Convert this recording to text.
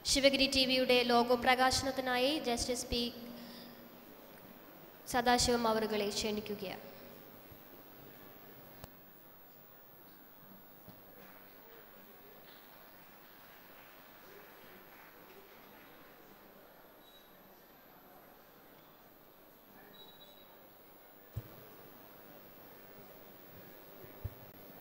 ശിവഗിരി ടിവിയുടെ ലോഗോ പ്രകാശനത്തിനായി justice P Sadasivam അവറുകളെ ക്ഷണിക്കുകയാണ്.